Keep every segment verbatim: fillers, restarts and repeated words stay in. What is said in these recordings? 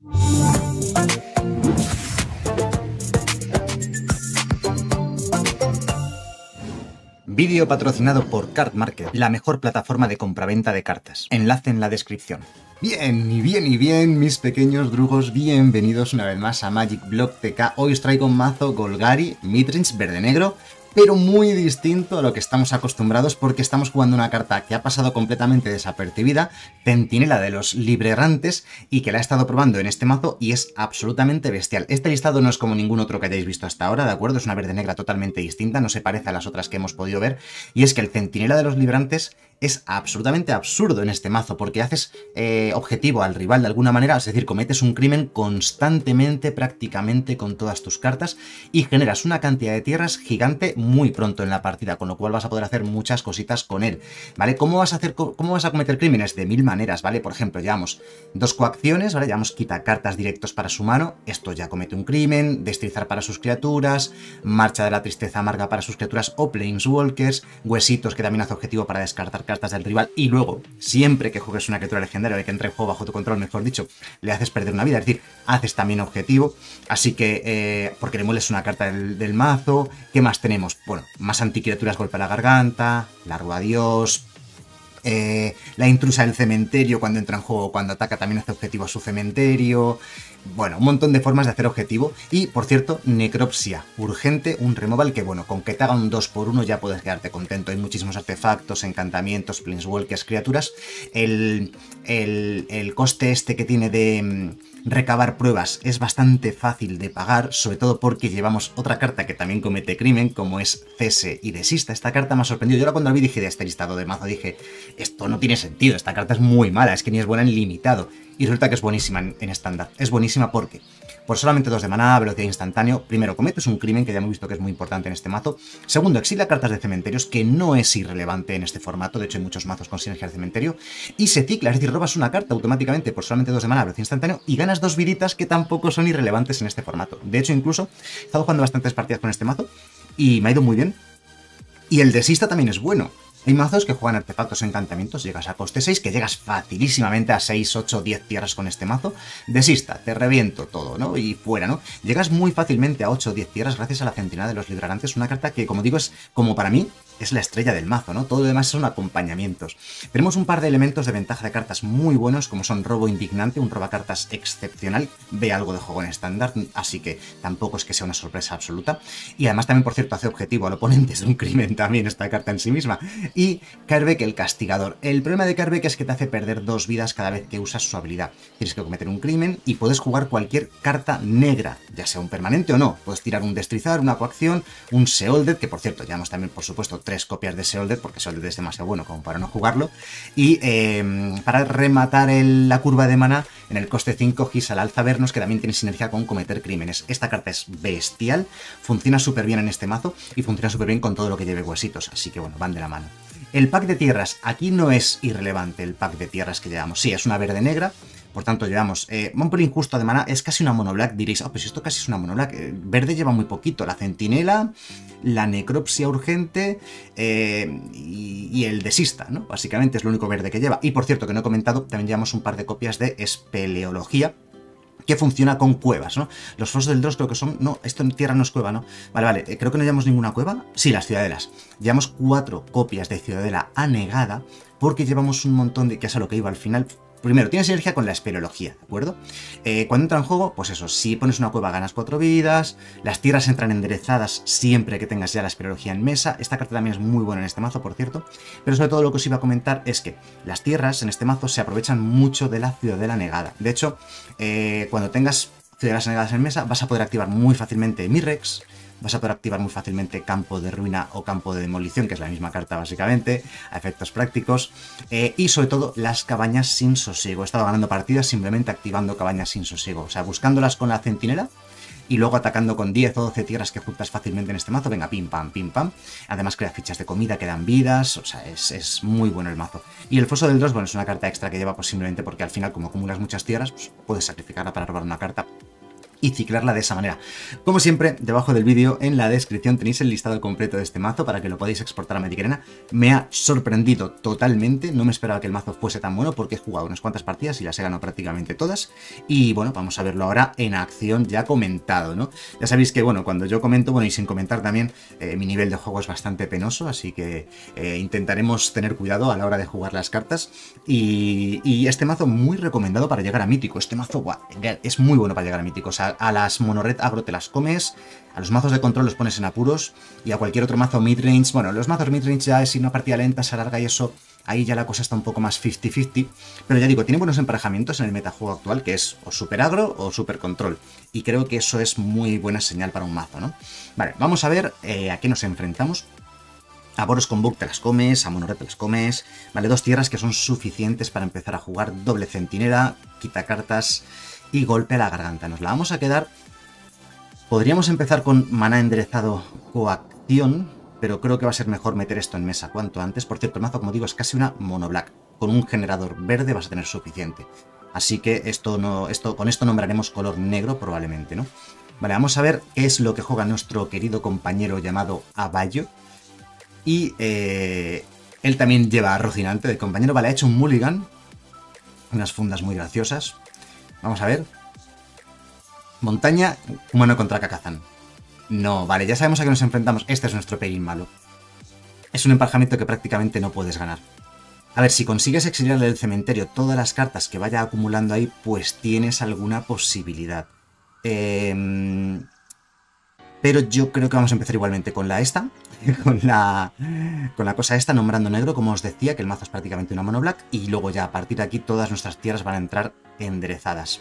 Vídeo patrocinado por Card Market, la mejor plataforma de compraventa de cartas. Enlace en la descripción. Bien, y bien, y bien, mis pequeños drugos, bienvenidos una vez más a Magic Block T K. Hoy os traigo un mazo Golgari, Midrange, verde-negro, pero muy distinto a lo que estamos acostumbrados porque estamos jugando una carta que ha pasado completamente desapercibida, Centinela de los Librerantes, y que la he estado probando en este mazo y es absolutamente bestial. Este listado no es como ningún otro que hayáis visto hasta ahora, ¿de acuerdo? Es una verde-negra totalmente distinta, no se parece a las otras que hemos podido ver, y es que el Centinela de los Librerantes es absolutamente absurdo en este mazo, porque haces eh, objetivo al rival de alguna manera, es decir, cometes un crimen constantemente, prácticamente con todas tus cartas, y generas una cantidad de tierras gigante muy pronto en la partida, con lo cual vas a poder hacer muchas cositas con él, ¿vale? ¿Cómo vas a hacer, cómo vas a cometer crímenes? De mil maneras, ¿vale? Por ejemplo, llevamos dos coacciones, ¿vale? Llevamos quita cartas directos para su mano, esto ya comete un crimen, destrizar para sus criaturas, marcha de la tristeza amarga para sus criaturas o planeswalkers, huesitos que también hace objetivo para descartar cartas del rival, y luego, siempre que juegues una criatura legendaria o que entre en juego bajo tu control, mejor dicho, le haces perder una vida, es decir, haces también objetivo, así que, eh, porque le mueles una carta del, del mazo. ¿Qué más tenemos? Bueno, más anticriaturas, golpe a la garganta, largo adiós, eh, la intrusa del cementerio cuando entra en juego, cuando ataca también hace objetivo a su cementerio. Bueno, un montón de formas de hacer objetivo. Y, por cierto, necropsia urgente, un removal que, bueno, con que te haga un dos por uno ya puedes quedarte contento. Hay muchísimos artefactos, encantamientos, planeswalkers, criaturas. El, el, el coste este que tiene de mmm, recabar pruebas es bastante fácil de pagar, sobre todo porque llevamos otra carta que también comete crimen, como es Cese y Desista. Esta carta me ha sorprendido. Yo ahora cuando la vi dije de este listado de mazo, dije, esto no tiene sentido, esta carta es muy mala, es que ni es buena en limitado. Y resulta que es buenísima en estándar. Es buenísima porque, por solamente dos de maná, velocidad instantáneo, primero, cometes un crimen, que ya hemos visto que es muy importante en este mazo. Segundo, exilia cartas de cementerios, que no es irrelevante en este formato, de hecho hay muchos mazos con sinergia de cementerio. Y se cicla, es decir, robas una carta automáticamente por solamente dos de maná, velocidad instantáneo, y ganas dos viditas que tampoco son irrelevantes en este formato. De hecho, incluso, he estado jugando bastantes partidas con este mazo, y me ha ido muy bien. Y el Desista también es bueno. Hay mazos que juegan artefactos o encantamientos, llegas a coste seis, que llegas facilísimamente a seis, ocho, diez tierras con este mazo. Desista, te reviento todo, ¿no? Y fuera, ¿no? Llegas muy fácilmente a ocho o diez tierras gracias a la Centinela de los Librerantes, una carta que, como digo, es, como para mí, es la estrella del mazo, ¿no? Todo lo demás son acompañamientos. Tenemos un par de elementos de ventaja de cartas muy buenos, como son Robo Indignante, un robacartas excepcional, ve algo de juego en estándar, así que tampoco es que sea una sorpresa absoluta. Y además también, por cierto, hace objetivo al oponente, es un crimen también esta carta en sí misma. Y Karvek el Castigador. El problema de Karvek es que te hace perder dos vidas cada vez que usas su habilidad. Tienes que cometer un crimen y puedes jugar cualquier carta negra, ya sea un permanente o no. Puedes tirar un Destrizar, una coacción, un Seolded, que por cierto, llevamos también, por supuesto, tres copias de Seolded, porque Seolded es demasiado bueno como para no jugarlo. Y eh, para rematar el, la curva de maná, en el coste cinco, Gis al Alza Vernos, que también tiene sinergia con cometer crímenes. Esta carta es bestial, funciona súper bien en este mazo y funciona súper bien con todo lo que lleve huesitos, así que bueno, van de la mano. El pack de tierras, aquí no es irrelevante el pack de tierras que llevamos. Sí, es una verde-negra, por tanto llevamos eh, un pelín justo de maná, es casi una monoblack, diréis, oh, pues esto casi es una monoblack, eh, verde lleva muy poquito, la Centinela, la necropsia urgente eh, y, y el Desista, ¿no? Básicamente es lo único verde que lleva. Y por cierto, que no he comentado, también llevamos un par de copias de Espeleología, que funciona con cuevas, ¿no? Los fosos del Dross creo que son... No, esto en tierra no es cueva, ¿no? Vale, vale, eh, creo que no llevamos ninguna cueva. Sí, las ciudadelas. Llevamos cuatro copias de Ciudadela Anegada, porque llevamos un montón de... que es a lo que iba al final... Primero, tiene sinergia con la espeleología, ¿de acuerdo? Eh, cuando entra en juego, pues eso, si pones una cueva ganas cuatro vidas, las tierras entran enderezadas siempre que tengas ya la espeleología en mesa. Esta carta también es muy buena en este mazo, por cierto. Pero sobre todo lo que os iba a comentar es que las tierras en este mazo se aprovechan mucho de la Ciudadela Negada. De hecho, eh, cuando tengas Ciudadelas Negadas en mesa, vas a poder activar muy fácilmente Mirrex, vas a poder activar muy fácilmente Campo de Ruina o Campo de Demolición, que es la misma carta básicamente, a efectos prácticos, eh, y sobre todo las Cabañas sin Sosiego. He estado ganando partidas simplemente activando Cabañas sin Sosiego, o sea, buscándolas con la Centinela y luego atacando con diez o doce tierras que juntas fácilmente en este mazo. Venga, pim pam, pim pam. Además crea fichas de comida que dan vidas, o sea, es, es muy bueno el mazo. Y el Foso del Dross, bueno, es una carta extra que lleva pues simplemente porque al final, como acumulas muchas tierras, pues puedes sacrificarla para robar una carta. y ciclarla de esa manera. Como siempre, debajo del vídeo en la descripción tenéis el listado completo de este mazo para que lo podáis exportar a Magic Arena. Me ha sorprendido totalmente, no me esperaba que el mazo fuese tan bueno porque he jugado unas cuantas partidas y las he ganado prácticamente todas. Y bueno, vamos a verlo ahora en acción ya comentado, ¿no? Ya sabéis que, bueno, cuando yo comento, bueno, y sin comentar también, eh, mi nivel de juego es bastante penoso, así que eh, intentaremos tener cuidado a la hora de jugar las cartas. Y, y este mazo muy recomendado para llegar a mítico. Este mazo, buah, es muy bueno para llegar a mítico. O sea, a las monored agro te las comes, a los mazos de control los pones en apuros y a cualquier otro mazo midrange, bueno, los mazos midrange ya es si una partida lenta se alarga y eso, ahí ya la cosa está un poco más cincuenta cincuenta, pero ya digo, tiene buenos emparejamientos en el metajuego actual, que es o super agro o super control, y creo que eso es muy buena señal para un mazo, ¿no? Vale, vamos a ver eh, a qué nos enfrentamos. A Boros con Bug te las comes, a Monored te las comes, vale, dos tierras que son suficientes para empezar a jugar doble centinela, quita cartas y golpe a la garganta. Nos la vamos a quedar. Podríamos empezar con maná enderezado coacción, pero creo que va a ser mejor meter esto en mesa cuanto antes. Por cierto, el mazo, como digo, es casi una mono black. Con un generador verde vas a tener suficiente. Así que esto no, esto, con esto nombraremos color negro probablemente, ¿no? Vale, vamos a ver qué es lo que juega nuestro querido compañero llamado Abayo. Y eh, él también lleva a Rocinante de compañero. Vale, ha hecho un mulligan. Unas fundas muy graciosas. Vamos a ver. Montaña, humano contra Kakazan. No, vale, ya sabemos a qué nos enfrentamos. Este es nuestro Perin malo. Es un emparejamiento que prácticamente no puedes ganar. A ver, si consigues exiliarle del cementerio todas las cartas que vaya acumulando ahí, pues tienes alguna posibilidad. Eh... Pero yo creo que vamos a empezar igualmente con la esta, con la, con la cosa esta, nombrando negro, como os decía, que el mazo es prácticamente una mono black, y luego ya a partir de aquí todas nuestras tierras van a entrar enderezadas.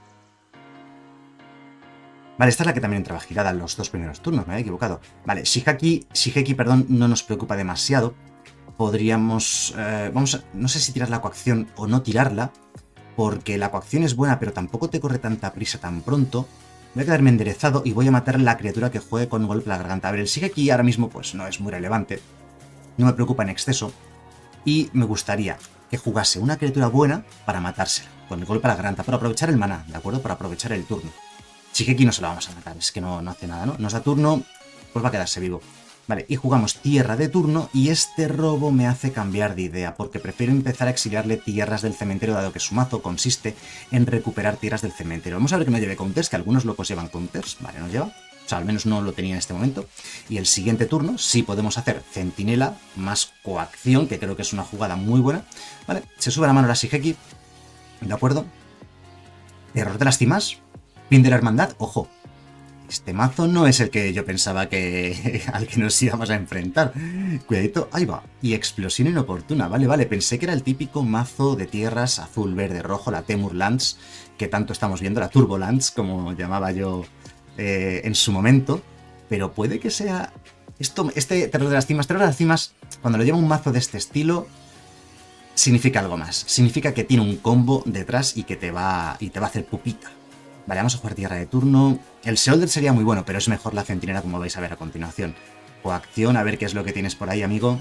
Vale, esta es la que también entraba girada en los dos primeros turnos, me había equivocado. Vale, Shigeki, Shigeki, perdón, no nos preocupa demasiado. Podríamos, eh, vamos a, no sé si tirar la coacción o no tirarla, porque la coacción es buena, pero tampoco te corre tanta prisa tan pronto. Voy a quedarme enderezado y voy a matar a la criatura que juegue con golpe a la garganta. A ver, el Shigeki ahora mismo pues no es muy relevante. No me preocupa en exceso. Y me gustaría que jugase una criatura buena para matársela. Con el golpe a la garganta. Para aprovechar el maná, ¿de acuerdo? Para aprovechar el turno. Shigeki no se lo vamos a matar. Es que no, no hace nada, ¿no? Nos da turno, pues va a quedarse vivo. Vale, y jugamos tierra de turno y este robo me hace cambiar de idea, porque prefiero empezar a exiliarle tierras del cementerio, dado que su mazo consiste en recuperar tierras del cementerio. Vamos a ver que no lleve counters, que algunos locos llevan counters, vale, no lleva, o sea, al menos no lo tenía en este momento. Y el siguiente turno sí podemos hacer centinela más coacción, que creo que es una jugada muy buena. Vale, se sube la mano la Shigeki, ¿de acuerdo? Error de las cimas, fin de la hermandad, ojo. Este mazo no es el que yo pensaba que al que nos íbamos a enfrentar. Cuidadito, ahí va. Y explosión inoportuna, vale, vale. Pensé que era el típico mazo de tierras azul, verde, rojo, la Temur Lands, que tanto estamos viendo, la Turbo Lands, como llamaba yo eh, en su momento. Pero puede que sea... Esto, este terror de las cimas, terror de las cimas, cuando lo lleva un mazo de este estilo, significa algo más. Significa que tiene un combo detrás y que te va, y te va a hacer pupita. Vale, vamos a jugar tierra de turno. El Seolder sería muy bueno, pero es mejor la centinela, como vais a ver a continuación. Coacción, a ver qué es lo que tienes por ahí, amigo.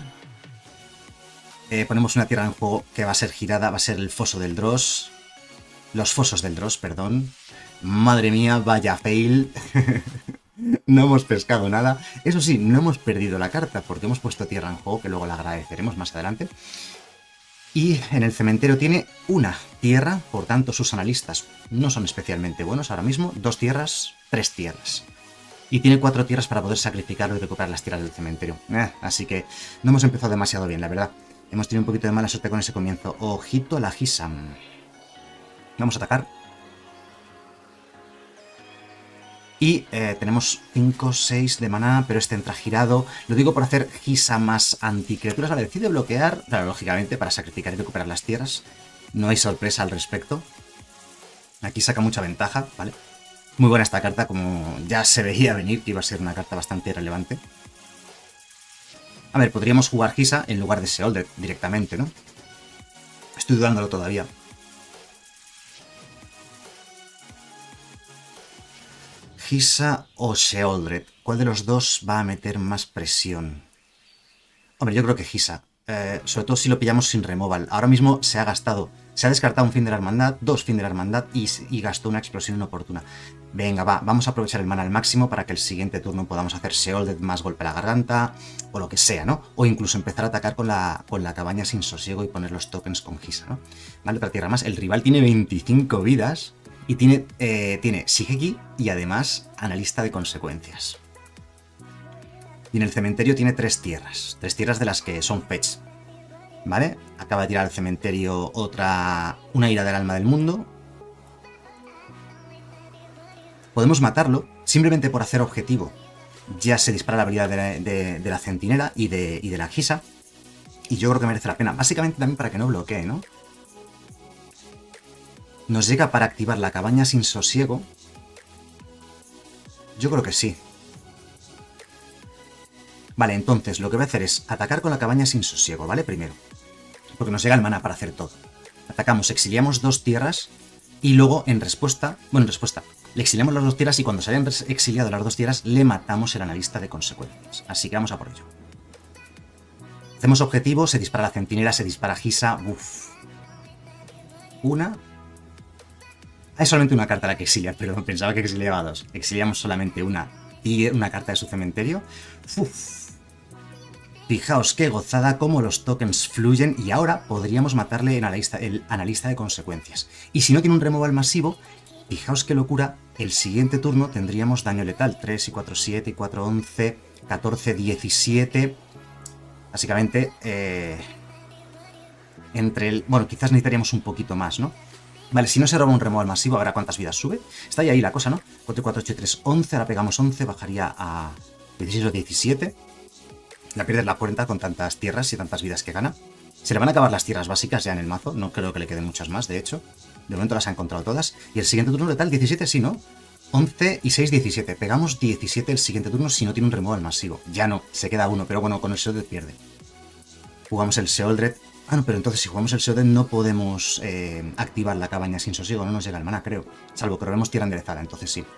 Eh, ponemos una tierra en juego que va a ser girada, va a ser el foso del Dross. Los fosos del Dross, perdón. Madre mía, vaya fail. No hemos pescado nada. Eso sí, no hemos perdido la carta, porque hemos puesto tierra en juego, que luego la agradeceremos más adelante. Y en el cementerio tiene una tierra, por tanto sus analistas no son especialmente buenos ahora mismo. Dos tierras, tres tierras. Y tiene cuatro tierras para poder sacrificarlo y recuperar las tierras del cementerio. Eh, así que no hemos empezado demasiado bien, la verdad. Hemos tenido un poquito de mala suerte con ese comienzo. Ojito a la Hisam. Vamos a atacar. Y eh, tenemos cinco, seis de maná, pero este entra girado. Lo digo por hacer Gisa más anticriaturas. Vale, decide bloquear, claro, lógicamente, para sacrificar y recuperar las tierras. No hay sorpresa al respecto. Aquí saca mucha ventaja, ¿vale? Muy buena esta carta, como ya se veía venir, que iba a ser una carta bastante relevante. A ver, podríamos jugar Gisa en lugar de Seolder directamente, ¿no? Estoy dudándolo todavía. Gisa o Sheoldred. ¿Cuál de los dos va a meter más presión? Hombre, yo creo que Gisa. Eh, sobre todo si lo pillamos sin removal. Ahora mismo se ha gastado Se ha descartado un fin de la hermandad, dos fin de la hermandad y, y gastó una explosión inoportuna. Venga, va, vamos a aprovechar el mana al máximo para que el siguiente turno podamos hacer Sheoldred más golpe a la garganta, o lo que sea, ¿no? O incluso empezar a atacar con la, con la cabaña sin sosiego y poner los tokens con Gisa, ¿no? Vale, otra tierra más. El rival tiene veinticinco vidas y tiene, eh, tiene Shigeki y además analista de consecuencias. Y en el cementerio tiene tres tierras, tres tierras de las que son fetch. ¿Vale? Acaba de tirar al cementerio otra... una ira del alma del mundo. Podemos matarlo simplemente por hacer objetivo. Ya se dispara la habilidad de la, de, de la centinela y de, y de la Gisa. Y yo creo que merece la pena. Básicamente también para que no bloquee, ¿no? Nos llega para activar la cabaña sin sosiego. Yo creo que sí. Vale, entonces lo que voy a hacer es atacar con la cabaña sin sosiego, ¿vale? Primero. Porque nos llega el mana para hacer todo. Atacamos, exiliamos dos tierras y luego en respuesta, bueno, en respuesta, le exiliamos las dos tierras y cuando se hayan exiliado las dos tierras le matamos el analista de consecuencias. Así que vamos a por ello. Hacemos objetivo, se dispara la centinela, se dispara Gisa, uff. Una. Hay solamente una carta a la que exilia, pero pensaba que exiliaba dos. Exiliamos solamente una y una carta de su cementerio. Uff. Fijaos qué gozada, cómo los tokens fluyen y ahora podríamos matarle en analista, el analista de consecuencias. Y si no tiene un removal masivo, fijaos qué locura, el siguiente turno tendríamos daño letal. tres y cuatro, siete y cuatro, once, catorce, diecisiete. Básicamente, eh, entre el... Bueno, quizás necesitaríamos un poquito más, ¿no? Vale, si no se roba un removal masivo, ahora cuántas vidas sube. Está ahí, ahí la cosa, ¿no? cuatro, cuatro, ocho, tres, once, ahora pegamos once, bajaría a dieciséis o diecisiete. La pierde la cuenta con tantas tierras y tantas vidas que gana. Se le van a acabar las tierras básicas ya en el mazo. No creo que le queden muchas más, de hecho. De momento las ha encontrado todas. Y el siguiente turno letal, diecisiete, sí, ¿no? once y seis, diecisiete. Pegamos diecisiete el siguiente turno si no tiene un removal masivo. Ya no, se queda uno, pero bueno, con el Sheoldred pierde. Jugamos el Sheoldred. Ah, no, pero entonces si jugamos el Sheoldred no podemos eh, activar la cabaña sin sosiego. No nos llega el mana, creo. Salvo que robemos tierra enderezada, entonces sí.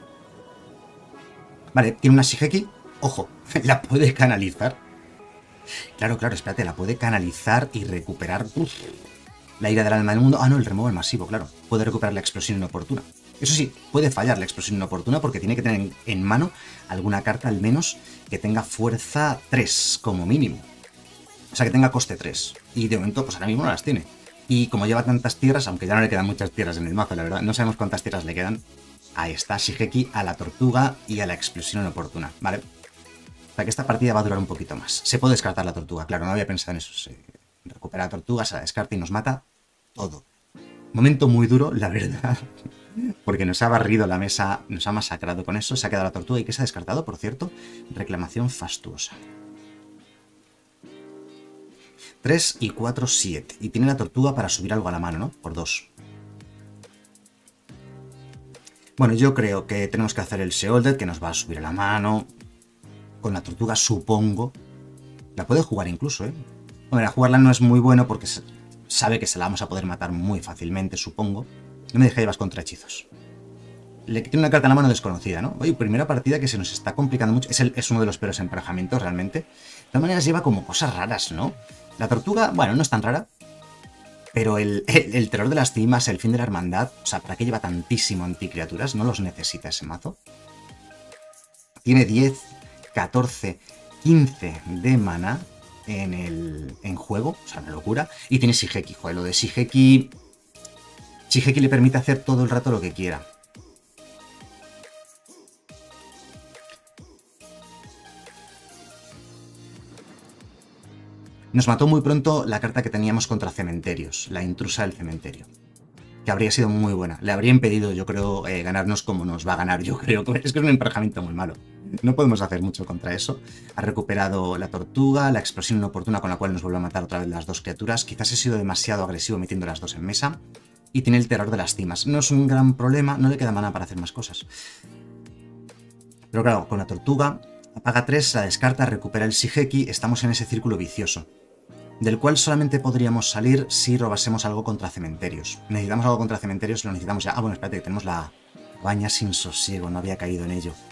Vale, tiene una Shigeki. Ojo, la puede canalizar. Claro, claro, espérate, la puede canalizar y recuperar uf, la ira del alma del mundo. Ah, no, el removal masivo, claro. Puede recuperar la explosión inoportuna. Eso sí, puede fallar la explosión inoportuna porque tiene que tener en mano alguna carta al menos que tenga fuerza tres, como mínimo. O sea, que tenga coste tres. Y de momento, pues ahora mismo no las tiene. Y como lleva tantas tierras, aunque ya no le quedan muchas tierras en el mazo, la verdad, no sabemos cuántas tierras le quedan. Ahí está, Shigeki a la tortuga y a la explosión inoportuna, ¿vale? O sea que esta partida va a durar un poquito más. Se puede descartar la tortuga, claro, no había pensado en eso. Se recupera la tortuga, se la descarta y nos mata todo. Momento muy duro, la verdad. Porque nos ha barrido la mesa, nos ha masacrado con eso. Se ha quedado la tortuga y ¿qué se ha descartado, por cierto? Reclamación fastuosa. tres y cuatro, siete. Y tiene la tortuga para subir algo a la mano, ¿no? Por dos. Bueno, yo creo que tenemos que hacer el Sheoldred, que nos va a subir a la mano. Con la tortuga, supongo. La puede jugar incluso, ¿eh? Bueno, jugarla no es muy bueno porque sabe que se la vamos a poder matar muy fácilmente, supongo. No me dejéis contra hechizos. Le tiene una carta en la mano desconocida, ¿no? Oye, primera partida que se nos está complicando mucho. Es, el, es uno de los peores emparejamientos, realmente. De todas maneras, lleva como cosas raras, ¿no? La tortuga, bueno, no es tan rara. Pero el, el, el terror de las cimas, el fin de la hermandad, o sea, ¿para qué lleva tantísimo anticriaturas? No los necesita ese mazo. Tiene diez, catorce, quince de mana en el en juego, o sea, una locura. Y tiene Shigeki, joder, lo de Shigeki... Shigeki le permite hacer todo el rato lo que quiera. Nos mató muy pronto la carta que teníamos contra cementerios, la intrusa del cementerio. Que habría sido muy buena. Le habría impedido, yo creo, eh, ganarnos como nos va a ganar, yo creo. Es que es un emparejamiento muy malo. No podemos hacer mucho contra eso. Ha recuperado la tortuga, la explosión inoportuna con la cual nos vuelve a matar otra vez las dos criaturas. Quizás he sido demasiado agresivo metiendo las dos en mesa. Y tiene el terror de las cimas. No es un gran problema, no le queda mana para hacer más cosas. Pero claro, con la tortuga, apaga tres, la descarta, recupera el Shigeki, estamos en ese círculo vicioso. Del cual solamente podríamos salir si robásemos algo contra cementerios. Necesitamos algo contra cementerios, lo necesitamos ya. Ah, bueno, espérate, que tenemos la baña sin sosiego, no había caído en ello.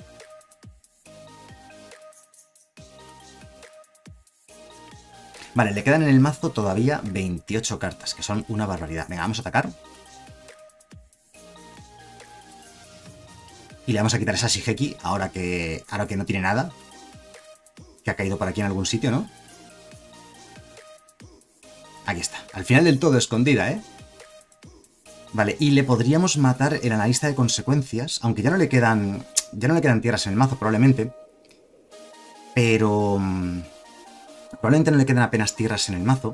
Vale, le quedan en el mazo todavía veintiocho cartas, que son una barbaridad. Venga, vamos a atacar. Y le vamos a quitar esa Shigeki, ahora que, ahora que no tiene nada. Que ha caído por aquí en algún sitio, ¿no? Aquí está. Al final del todo escondida, ¿eh? Vale, y le podríamos matar el analista de consecuencias, aunque ya no le quedan... Ya no le quedan tierras en el mazo, probablemente. Pero... Probablemente no le quedan apenas tierras en el mazo.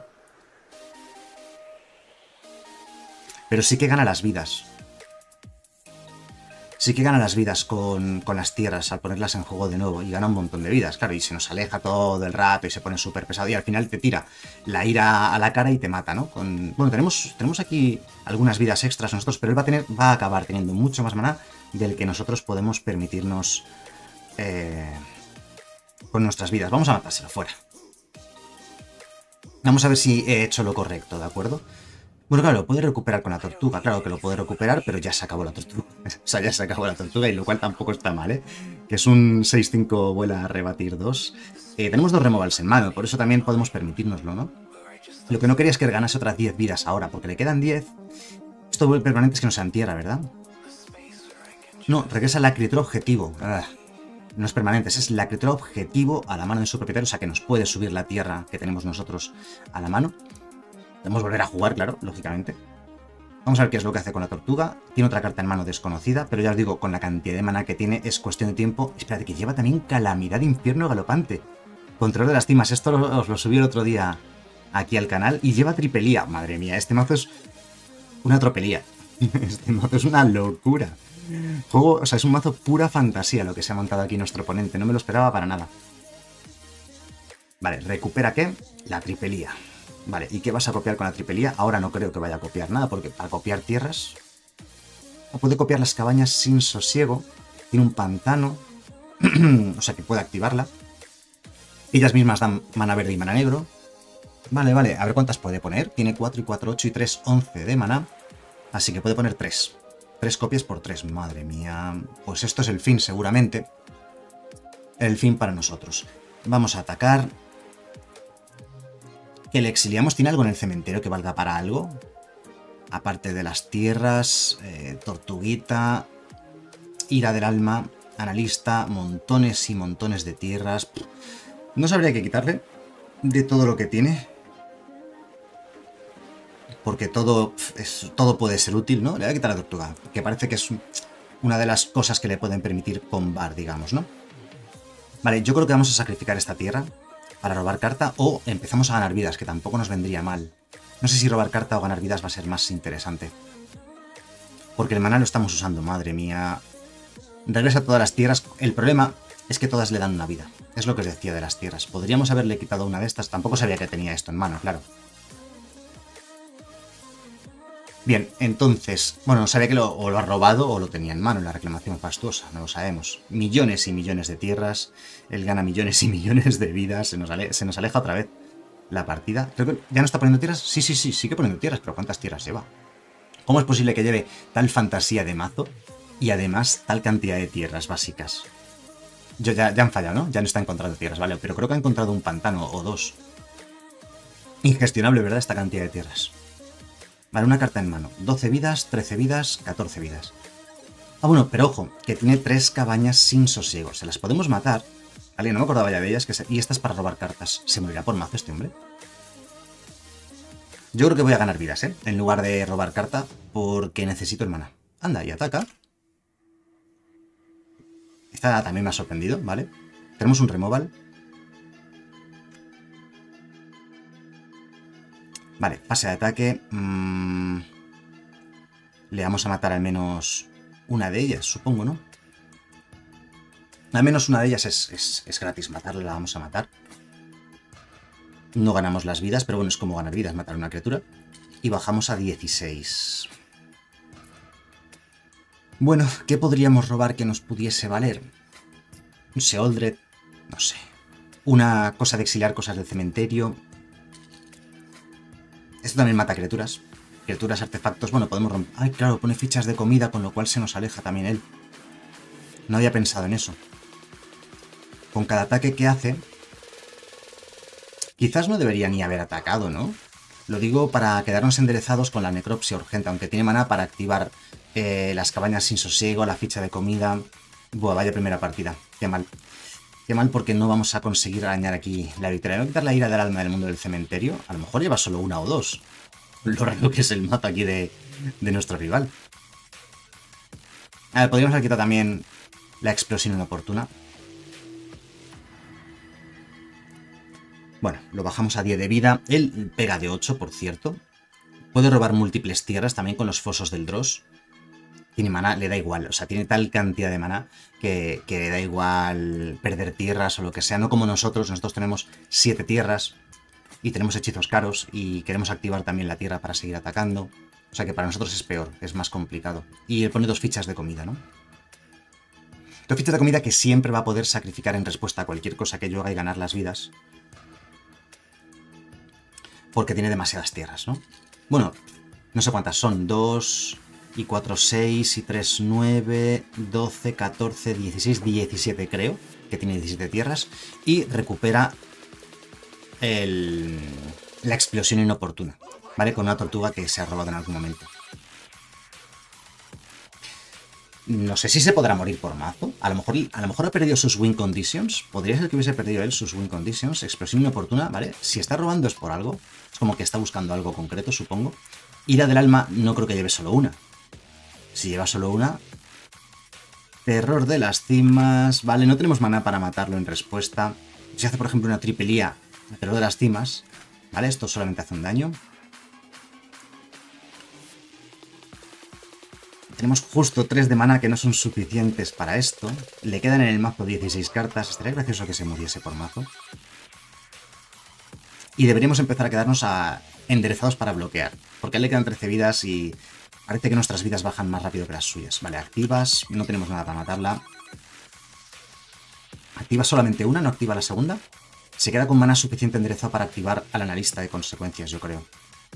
Pero sí que gana las vidas. Sí que gana las vidas con, con las tierras al ponerlas en juego de nuevo. Y gana un montón de vidas, claro. Y se nos aleja todo el rato y se pone súper pesado. Y al final te tira la ira a la cara y te mata, ¿no? Con, bueno, tenemos, tenemos aquí algunas vidas extras nosotros, pero él va a, tener, va a acabar teniendo mucho más maná del que nosotros podemos permitirnos eh, con nuestras vidas. Vamos a matárselo fuera. Vamos a ver si he hecho lo correcto, ¿de acuerdo? Bueno, claro, lo puede recuperar con la tortuga. Claro que lo puede recuperar, pero ya se acabó la tortuga. O sea, ya se acabó la tortuga, y lo cual tampoco está mal, ¿eh? Que es un seis cinco vuela a rebatir dos. Eh, tenemos dos removals en mano, por eso también podemos permitírnoslo, ¿no? Lo que no quería es que ganase otras diez vidas ahora, porque le quedan diez. Esto permanente es que no sean tierra, ¿verdad? No, regresa la criatura objetivo. Ah, no es permanente, es la criatura objetivo a la mano de su propietario, o sea que nos puede subir la tierra que tenemos nosotros a la mano. Podemos volver a jugar, claro, lógicamente. Vamos a ver qué es lo que hace con la tortuga. Tiene otra carta en mano desconocida, pero ya os digo, con la cantidad de maná que tiene es cuestión de tiempo. Espérate, que lleva también Calamidad de Infierno Galopante. Control de las Timas. Esto lo, os lo subí el otro día aquí al canal. Y lleva Tripelía. Madre mía, este mazo es una tropelía. Este mazo es una locura. Juego, o sea, es un mazo pura fantasía lo que se ha montado aquí nuestro oponente. No me lo esperaba para nada. Vale, ¿recupera qué? La Tripelía. Vale, ¿y qué vas a copiar con la Tripelía? Ahora no creo que vaya a copiar nada, porque para copiar tierras... O puede copiar las cabañas sin sosiego. Tiene un pantano. O sea que puede activarla. Ellas mismas dan mana verde y mana negro. Vale, vale, a ver cuántas puede poner. Tiene cuatro y cuatro, ocho y tres, once de mana. Así que puede poner tres. tres copias por tres, madre mía. Pues esto es el fin, seguramente. El fin para nosotros. Vamos a atacar... ¿Que le exiliamos tiene algo en el cementerio que valga para algo? Aparte de las tierras, eh, tortuguita, ira del alma, analista, montones y montones de tierras. No sabría qué quitarle de todo lo que tiene. Porque todo, es, todo puede ser útil, ¿no? Le voy a quitar la tortuga, que parece que es una de las cosas que le pueden permitir combar, digamos, ¿no? Vale, yo creo que vamos a sacrificar esta tierra para robar carta, o empezamos a ganar vidas, que tampoco nos vendría mal. No sé si robar carta o ganar vidas va a ser más interesante. Porque el maná lo estamos usando, madre mía. Regresa todas las tierras. El problema es que todas le dan una vida. Es lo que os decía de las tierras. Podríamos haberle quitado una de estas. Tampoco sabía que tenía esto en mano, claro. Bien, entonces... Bueno, no sabía que lo, o lo ha robado o lo tenía en mano en la reclamación fastuosa. No lo sabemos. Millones y millones de tierras. Él gana millones y millones de vidas. Se nos, ale, se nos aleja otra vez la partida. Creo que ya no está poniendo tierras. Sí, sí, sí, sigue poniendo tierras. Pero ¿cuántas tierras lleva? ¿Cómo es posible que lleve tal fantasía de mazo y además tal cantidad de tierras básicas? Yo ya, ya han fallado, ¿no? Ya no está encontrando tierras, vale. Pero creo que ha encontrado un pantano o dos. Ingestionable, ¿verdad? Esta cantidad de tierras. Vale, una carta en mano. doce vidas, trece vidas, catorce vidas. Ah, bueno, pero ojo, que tiene tres cabañas sin sosiego. Se las podemos matar. Vale, no me acordaba ya de ellas. Que se... Y esta es para robar cartas. ¿Se morirá por mazo este hombre? Yo creo que voy a ganar vidas, ¿eh? En lugar de robar carta, porque necesito el mana. Anda, y ataca. Esta también me ha sorprendido, ¿vale? Tenemos un removal. Vale, pase de ataque. Mm... Le vamos a matar al menos una de ellas, supongo, ¿no? Al menos una de ellas es, es, es gratis matarla, la vamos a matar. No ganamos las vidas, pero bueno, es como ganar vidas, matar a una criatura. Y bajamos a dieciséis. Bueno, ¿qué podríamos robar que nos pudiese valer? Un Sheoldred, no sé. Una cosa de exiliar cosas del cementerio. Esto también mata criaturas. Criaturas, artefactos, bueno, podemos romper... Ay, claro, pone fichas de comida, con lo cual se nos aleja también él. No había pensado en eso. Con cada ataque que hace... Quizás no debería ni haber atacado, ¿no? Lo digo para quedarnos enderezados con la necropsia urgente, aunque tiene maná para activar eh, las cabañas sin sosiego, la ficha de comida. Buah, vaya primera partida. Qué mal. Qué mal porque no vamos a conseguir arañar aquí la victoria. Voy a quitar la ira del alma del mundo del cementerio. A lo mejor lleva solo una o dos. Lo raro que es el mazo aquí de, de nuestro rival. A ver, podríamos haber quitado también la explosión inoportuna. Bueno, lo bajamos a diez de vida. Él pega de ocho, por cierto. Puede robar múltiples tierras también con los fosos del Dross. Tiene maná, le da igual. O sea, tiene tal cantidad de maná que, que le da igual perder tierras o lo que sea. No como nosotros. Nosotros tenemos siete tierras y tenemos hechizos caros y queremos activar también la tierra para seguir atacando. O sea que para nosotros es peor, es más complicado. Y él pone dos fichas de comida, ¿no? Dos fichas de comida que siempre va a poder sacrificar en respuesta a cualquier cosa que yo haga y ganar las vidas. Porque tiene demasiadas tierras, ¿no? Bueno, no sé cuántas son. dos y cuatro, seis y tres, nueve, doce, catorce, dieciséis, diecisiete creo. Que tiene diecisiete tierras. Y recupera el, la explosión inoportuna. ¿Vale? Con una tortuga que se ha robado en algún momento. No sé si se podrá morir por mazo. A lo mejor, a lo mejor ha perdido sus win conditions. Podría ser que hubiese perdido él sus win conditions. Explosión inoportuna, ¿vale? Si está robando es por algo. Es como que está buscando algo concreto, supongo. Ira del alma no creo que lleve solo una. Si lleva solo una... Terror de las cimas... Vale, no tenemos maná para matarlo en respuesta. Si hace, por ejemplo, una tripelía a terror de las cimas... ¿Vale? Esto solamente hace un daño. Tenemos justo tres de maná que no son suficientes para esto. Le quedan en el mazo dieciséis cartas. Estaría gracioso que se muriese por mazo. Y deberíamos empezar a quedarnos a enderezados para bloquear. Porque a él le quedan trece vidas y parece que nuestras vidas bajan más rápido que las suyas. Vale, activas. No tenemos nada para matarla. Activa solamente una, no activa la segunda. Se queda con maná suficiente enderezado para activar al analista de consecuencias, yo creo.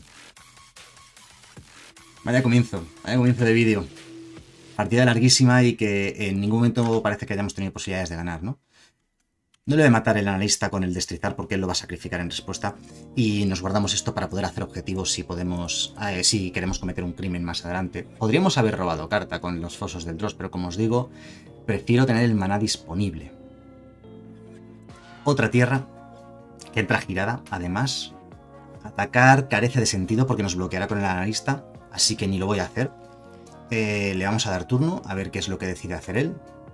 Vaya comienzo, vaya comienzo de vídeo. Partida larguísima y que en ningún momento parece que hayamos tenido posibilidades de ganar, ¿no? No le voy a matar el analista con el destrizar porque él lo va a sacrificar en respuesta. Y nos guardamos esto para poder hacer objetivos si podemos, eh, si queremos cometer un crimen más adelante. Podríamos haber robado carta con los fosos del Dross, pero como os digo, prefiero tener el maná disponible. Otra tierra que entra girada, además. Atacar carece de sentido porque nos bloqueará con el analista. Así que ni lo voy a hacer. Eh, le vamos a dar turno, a ver qué es lo que decide hacer él.